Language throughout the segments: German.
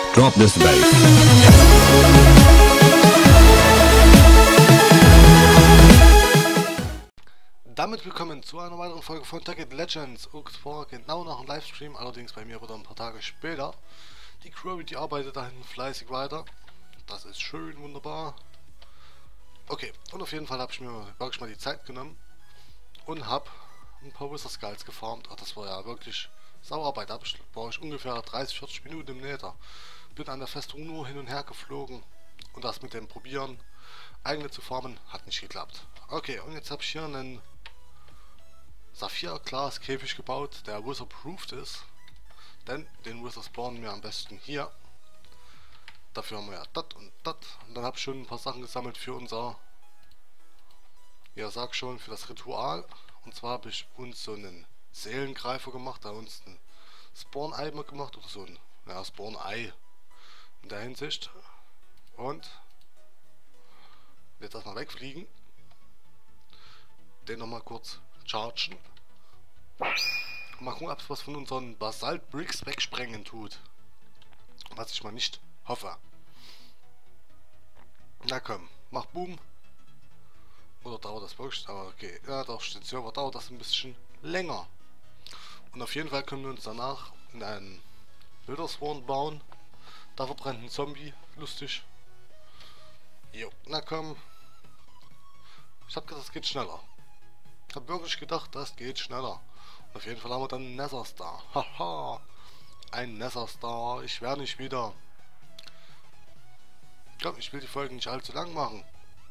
Drop this bass. Damit willkommen zu einer weiteren Folge von Tekkit Legends. Und zwar genau nach dem Livestream, allerdings bei mir wieder ein paar Tage später. Die Crew, die arbeitet da hinten fleißig weiter. Das ist schön, wunderbar. Okay, und auf jeden Fall habe ich mir wirklich mal die Zeit genommen und habe ein paar Wizard Skulls gefarmt. Ach, das war ja wirklich Sauarbeit. Da war ich ungefähr 30-40 Minuten im Nether. Bin an der Festung nur hin und her geflogen und das mit dem Probieren, eigene zu farmen, hat nicht geklappt. Okay, und jetzt habe ich hier einen Saphir-Glas-Käfig gebaut, der Wizard-proofed ist. Denn den Wizard spawnen wir am besten hier. Dafür haben wir ja das und das. Und dann habe ich schon ein paar Sachen gesammelt für unser, ja sag schon, für das Ritual. Und zwar habe ich uns so einen Seelengreifer gemacht, da uns ein Spawn-Eimer gemacht, oder so ein Spawn-Ei in der Hinsicht. Und jetzt erstmal wegfliegen. Den nochmal kurz chargen. Und mal gucken, ob es was von unseren Basalt-Bricks wegsprengen tut. Was ich mal nicht hoffe. Na komm, mach Boom. Oder dauert das wirklich? Aber okay, ja doch, steht Server, dauert das ein bisschen länger. Und auf jeden Fall können wir uns danach in einen Wildersworn bauen. Da verbrennt ein Zombie, lustig. Jo, na komm. Ich hab gedacht, das geht schneller. Ich hab wirklich gedacht, das geht schneller. Und auf jeden Fall haben wir dann einen Nether Star. Haha, ein Nether Star. Ich werde nicht wieder. Komm, ich will die Folgen nicht allzu lang machen.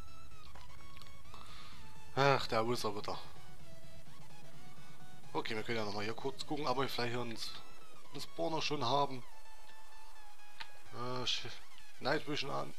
Ach, der Wizard wieder. Okay, wir können ja nochmal hier kurz gucken, aber wir vielleicht hier einen Spawner schon haben. Night Vision an.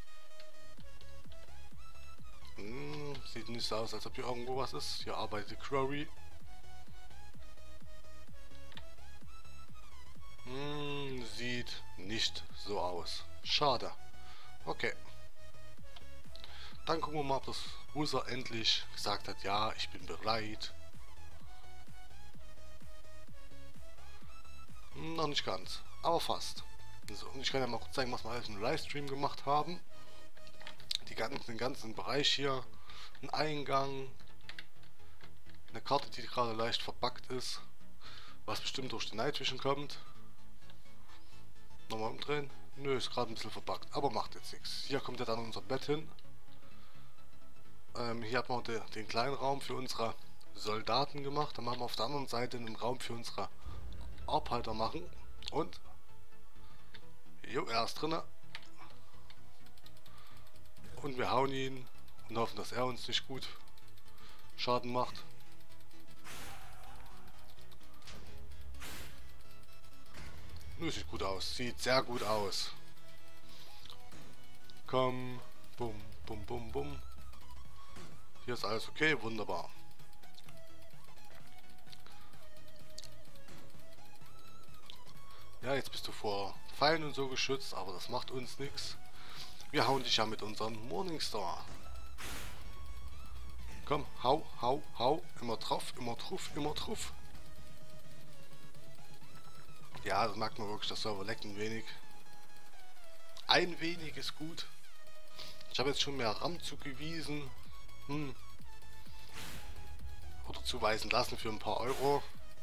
Sieht nicht so aus, als ob hier irgendwo was ist. Hier arbeitet Quarry. Sieht nicht so aus. Schade. Okay. Dann gucken wir mal, ob das Wizard endlich gesagt hat, ja, ich bin bereit. Noch nicht ganz, aber fast. So, und ich kann ja mal kurz zeigen, was wir alles im Livestream gemacht haben. Den ganzen Bereich hier. Ein Eingang. Eine Karte, die gerade leicht verpackt ist. Was bestimmt durch die Night Vision kommt. Nochmal umdrehen. Nö, ist gerade ein bisschen verpackt, aber macht jetzt nichts. Hier kommt ja dann unser Bett hin. Hier hat man den kleinen Raum für unsere Soldaten gemacht. Dann machen wir auf der anderen Seite einen Raum für unsere Arbeiter machen. Und jo, er ist drinne. Und wir hauen ihn und hoffen, dass er uns nicht gut Schaden macht. Nur sieht gut aus. Sieht sehr gut aus. Komm. Bum, bum, bum, bum. Hier ist alles okay. Wunderbar. Ja, jetzt bist du vor Pfeilen und so geschützt, aber das macht uns nichts. Wir hauen dich ja mit unserem Morningstar. Komm, hau, hau, hau. Immer drauf, immer drauf, immer drauf. Ja, das merkt man wirklich, das Server leckt ein wenig. Ein wenig ist gut. Ich habe jetzt schon mehr RAM zugewiesen. Oder zuweisen lassen für ein paar Euro.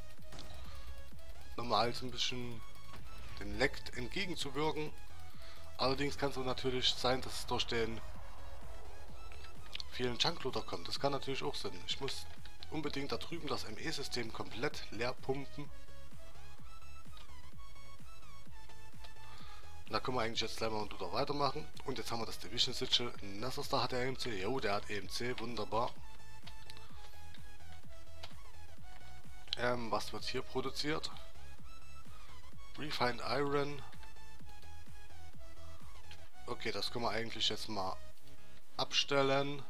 Nochmal so ein bisschen den Leck entgegenzuwirken. Allerdings kann es natürlich sein, dass es durch den vielen Junklooter kommt. Das kann natürlich auch sein. Ich muss unbedingt da drüben das ME-System komplett leer pumpen. Und da können wir eigentlich jetzt gleich mal wieder weitermachen. Und jetzt haben wir das Division Sigil. Nether Star hat der EMC. Jo, der hat EMC. Wunderbar. Was wird hier produziert? Refined Iron. Okay, das können wir eigentlich jetzt mal abstellen.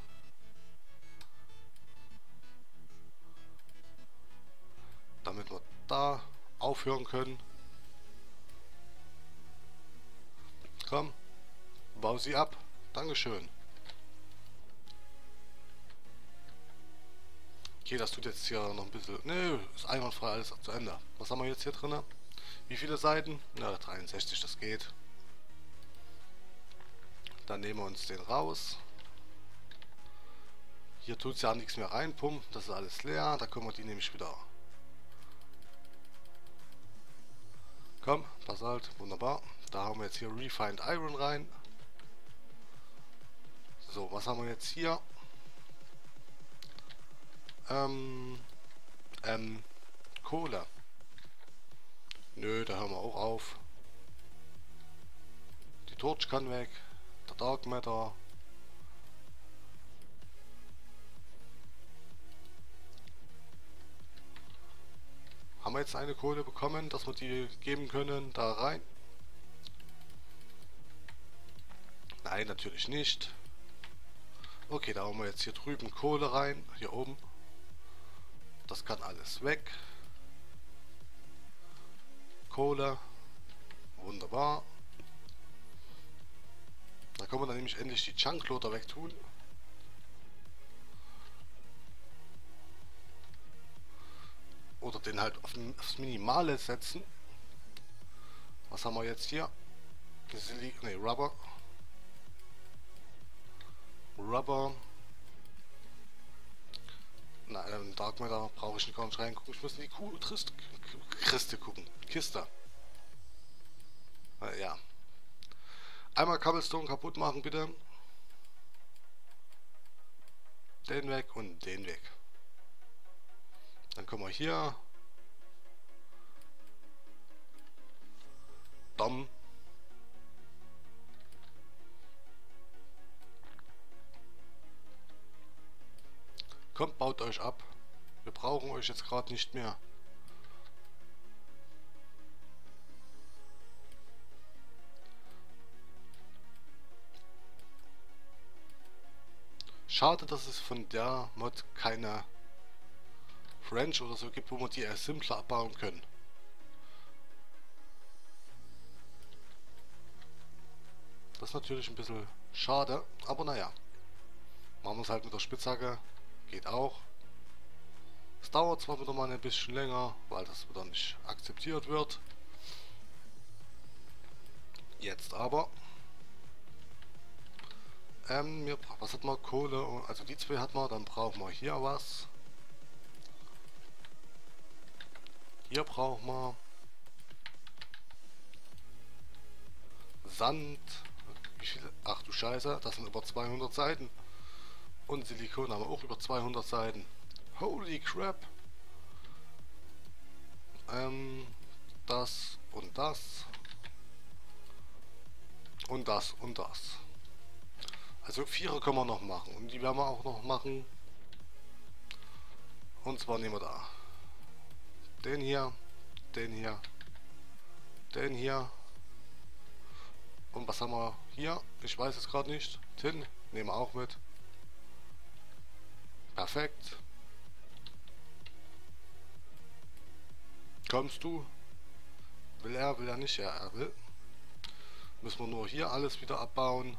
Damit wir da aufhören können. Komm, bau sie ab. Dankeschön. Okay, das tut jetzt hier noch ein bisschen... Nö, ist einwandfrei alles zu Ende. Was haben wir jetzt hier drin? Wie viele Seiten? Na, 63, das geht. Dann nehmen wir uns den raus. Hier tut es ja nichts mehr reinpumpen. Das ist alles leer. Da können wir die nämlich wieder... Komm, Basalt, wunderbar. Da haben wir jetzt hier Refined Iron rein. So, was haben wir jetzt hier? Kohle. Nö, da hören wir auch auf. Die Torch kann weg. Der Dark Matter. Haben wir jetzt eine Kohle bekommen, dass wir die geben können da rein? Nein, natürlich nicht. Okay, da haben wir jetzt hier drüben Kohle rein. Hier oben. Das kann alles weg. Kohle. Wunderbar. Da können wir dann nämlich endlich die Chunkloader wegtun. Oder den halt aufs Minimale setzen. Was haben wir jetzt hier? Rubber. Rubber. Nein, Dark Matter brauche ich gar nicht reingucken. Ich muss in die Kiste gucken. Kiste. Ja. Einmal Cobblestone kaputt machen, bitte. Den weg und den weg. Dann können wir hier. Dom. Kommt, baut euch ab. Wir brauchen euch jetzt gerade nicht mehr. Schade, dass es von der Mod keine French oder so gibt, wo wir die eher simpler abbauen können. Das ist natürlich ein bisschen schade, aber naja. Machen wir es halt mit der Spitzhacke. Geht auch. Es dauert zwar wieder mal ein bisschen länger, weil das wieder nicht akzeptiert wird. Jetzt aber. Was hat man? Kohle, also die zwei hat man, dann brauchen wir hier was. Hier brauchen wir Sand. Wie viele? Ach du Scheiße, das sind über 200 Seiten. Und Silikon haben wir auch über 200 Seiten. Holy crap. Das und das. Und das und das. Also 4 können wir noch machen. Und die werden wir auch noch machen. Und zwar nehmen wir da den hier, den hier, den hier. Und was haben wir hier? Ich weiß es gerade nicht. Tin nehmen wir auch mit. Perfekt. Kommst du? Will er nicht? Ja, er will. Müssen wir nur hier alles wieder abbauen.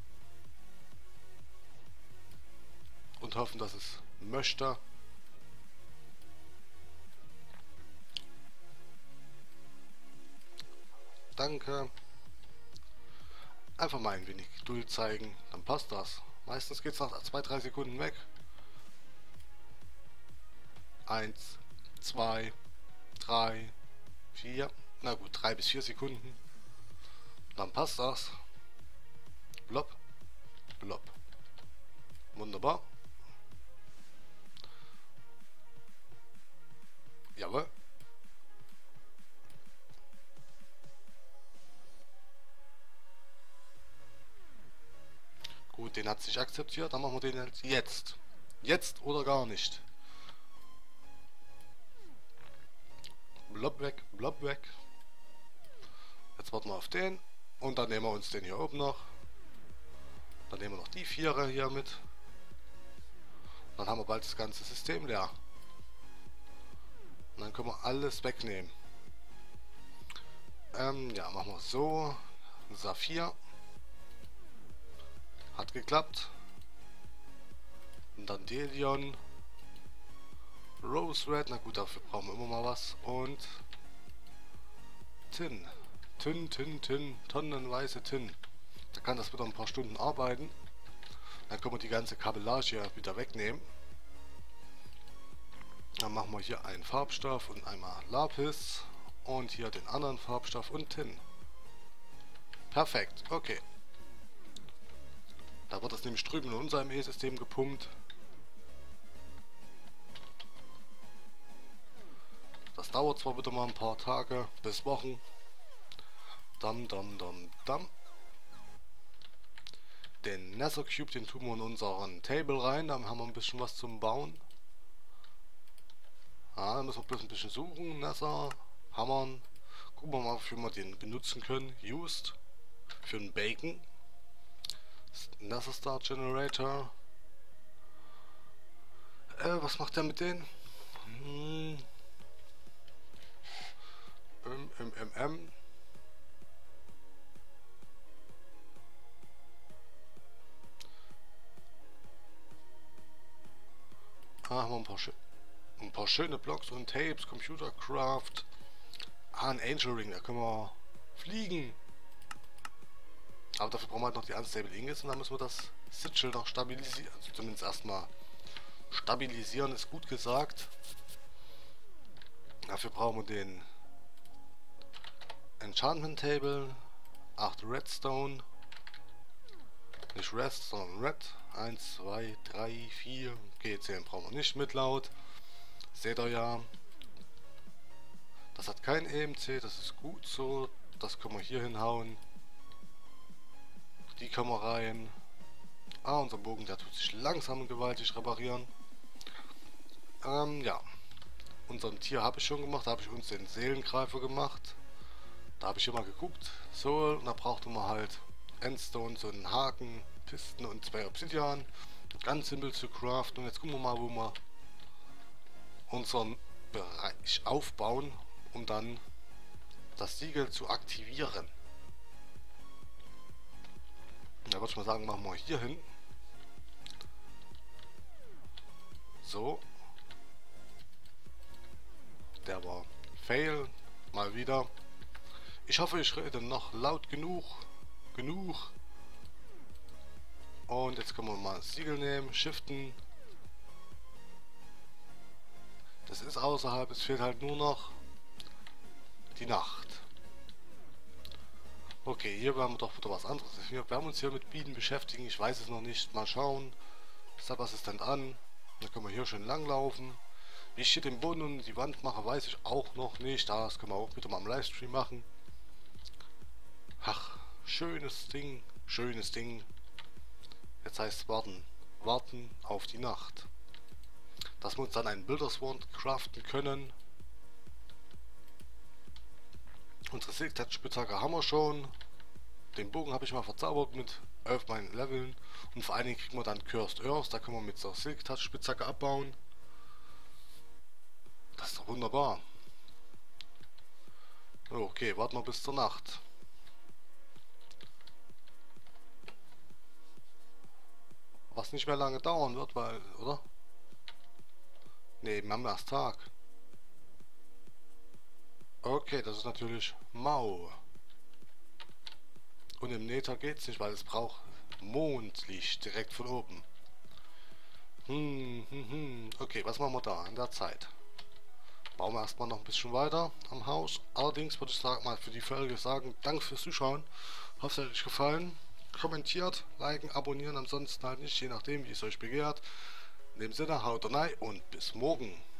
Und hoffen, dass es möchte. Danke. Einfach mal ein wenig Geduld zeigen, dann passt das. Meistens geht es nach 2-3 Sekunden weg. 1, 2, 3, 4. Na gut, 3 bis 4 Sekunden. Dann passt das. Blopp, blopp. Wunderbar. Jawohl. Gut, den hat sich akzeptiert. Dann machen wir den jetzt. Jetzt oder gar nicht. Blob weg, blob weg. Jetzt warten wir auf den. Und dann nehmen wir uns den hier oben noch. Dann nehmen wir noch die 4 hier mit. Dann haben wir bald das ganze System leer. Und dann können wir alles wegnehmen. Ja, machen wir so. Saphir. Hat geklappt. Und dann Delion. Rose Red. Na gut, dafür brauchen wir immer mal was. Und Tin. Tin. Tonnenweise Tin. Da kann das wieder ein paar Stunden arbeiten. Dann können wir die ganze Kabellage hier wieder wegnehmen. Dann machen wir hier einen Farbstoff und einmal Lapis. Und hier den anderen Farbstoff und Tin. Perfekt, okay. Da wird das nämlich drüben in unserem E-System gepumpt. Das dauert zwar wieder mal ein paar Tage bis Wochen. Dam. Den Nether Cube, den tun wir in unseren Table rein. Dann haben wir ein bisschen was zum Bauen. Ja, da müssen wir bloß ein bisschen suchen. Nether, hammern. Gucken wir mal, wofür wir den benutzen können. Used. Für den Bacon. Nether Star Generator. Was macht der mit denen? Haben wir ein paar schöne Blocks und Tapes, Computercraft. Ein Angel Ring, da können wir fliegen. Aber dafür brauchen wir halt noch die Unstable Ingots und dann müssen wir das Sigil noch stabilisieren. Also zumindest erstmal stabilisieren ist gut gesagt. Dafür brauchen wir den Enchantment Table, 8 Redstone. Nicht Rest, sondern Red. 1, 2, 3, 4. Okay, 10 brauchen wir nicht mit laut. Seht ihr ja. Das hat kein EMC, das ist gut so. Das können wir hier hinhauen. Die können wir rein. Unser Bogen, der tut sich langsam und gewaltig reparieren. Ja. Unseren Tier habe ich schon gemacht. Da habe ich uns den Seelengreifer gemacht. Da habe ich immer geguckt. So, und da brauchte man halt Endstone, so einen Haken, Pisten und 2 Obsidian. Ganz simpel zu craften. Und jetzt gucken wir mal, wo wir unseren Bereich aufbauen, um dann das Siegel zu aktivieren. Da würde ich mal sagen, machen wir hier hin. So. Der war Fail. Mal wieder. Ich hoffe, ich rede noch laut genug. Und jetzt können wir mal das Siegel nehmen, shiften. Das ist außerhalb, es fehlt halt nur noch die Nacht. Okay, hier werden wir doch wieder was anderes. Wir werden uns hier mit Bienen beschäftigen, ich weiß es noch nicht. Mal schauen. Sub-Assistent an. Dann können wir hier schön langlaufen. Wie ich hier den Boden und die Wand mache, weiß ich auch noch nicht. Das können wir auch wieder mal im Livestream machen. Ach, schönes Ding. Schönes Ding. Jetzt heißt es warten. Warten auf die Nacht. Dass wir uns dann einen Builderswand craften können. Unsere Silk-Touch-Spitzhacke haben wir schon. Den Bogen habe ich mal verzaubert mit 11 meinen Leveln. Und vor allen Dingen kriegen wir dann Cursed Earth. Da können wir mit der Silk-Touch-Spitzhacke abbauen. Das ist doch wunderbar. Okay, warten wir bis zur Nacht. Was nicht mehr lange dauern wird, weil, oder? Ne, wir haben erst Tag. Okay, das ist natürlich mau. Und im Nether geht's nicht, weil es braucht Mondlicht direkt von oben. Okay, was machen wir da in der Zeit? Bauen wir erstmal noch ein bisschen weiter am Haus. Allerdings würde ich sagen, mal für die Folge sagen, danke fürs Zuschauen. Hoffe, es hat euch gefallen. Kommentiert, liken, abonnieren, ansonsten halt nicht, je nachdem, wie es euch begehrt. In dem Sinne, haut rein und bis morgen.